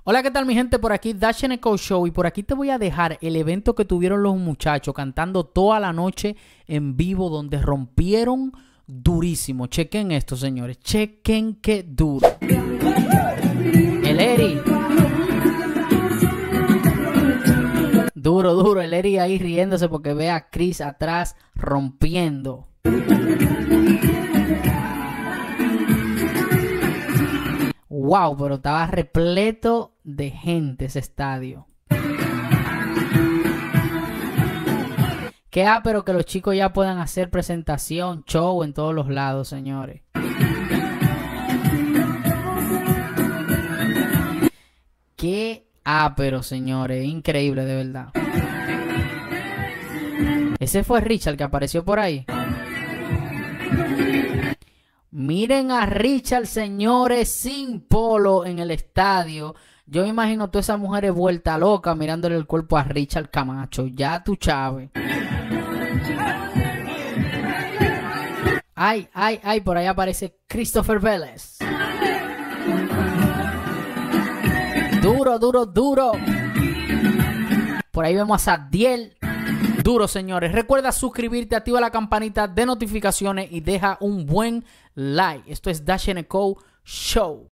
Hola, ¿qué tal mi gente? Por aquí Dash Echo Show y por aquí te voy a dejar el evento que tuvieron los muchachos cantando toda la noche en vivo donde rompieron durísimo. Chequen esto, señores. Chequen qué duro. El Eri. Duro, el Eri ahí riéndose porque ve a Chris atrás rompiendo. Wow, pero estaba repleto de gente ese estadio. Qué pero que los chicos ya puedan hacer presentación, show en todos los lados, señores. Qué pero señores, increíble de verdad. Ese fue Richard que apareció por ahí. Miren a Richard, señores, sin polo en el estadio. Yo me imagino todas esas mujeres vuelta loca mirándole el cuerpo a Richard Camacho. Ya tú, Chávez. Ay, por ahí aparece Christopher Vélez. Duro. Por ahí vemos a Sadiel. Duro, señores. Recuerda suscribirte, activa la campanita de notificaciones y deja un buen like. Esto es Dash Echo Show.